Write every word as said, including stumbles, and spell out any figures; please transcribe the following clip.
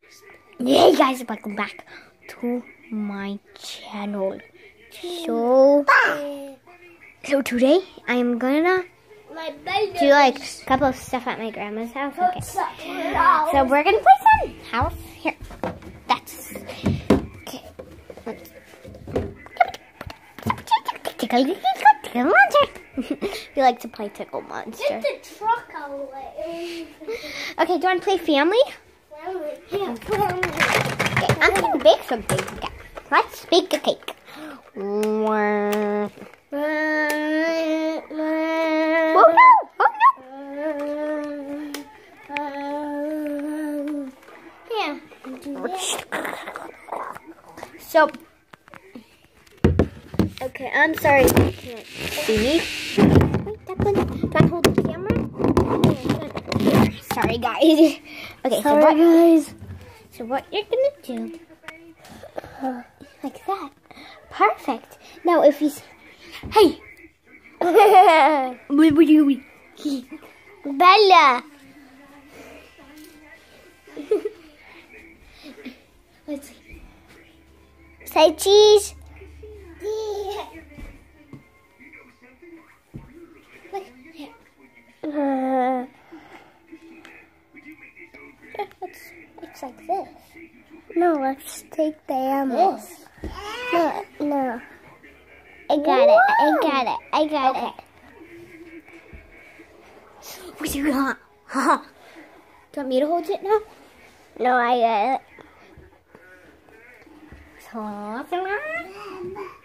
Hey guys, welcome back to my channel. So, so today I am gonna do like a couple of stuff at my grandma's house. Okay. So we're gonna play some house here. That's okay. Let's tickle tickle monster. We like to play tickle monster. Get the truck away. Okay, do you want to play family? Yeah. Okay, I'm gonna bake something. Okay, let's bake a cake. Whoa, no! Oh no! Yeah. So, okay, I'm sorry. See me? Wait, that one. Do I hold the camera? Sorry, guys. Okay, so what, guys. so what you're gonna do? Uh, like that. Perfect. Now, if you, hey, what would you? Bella. Let's see. Say cheese. Uh, it's, it's like this. No, let's take the animal. This. No, no. I got it. I got it. I got Okay. it. What do you got? Do you want me to hold it now? No, I got it. So,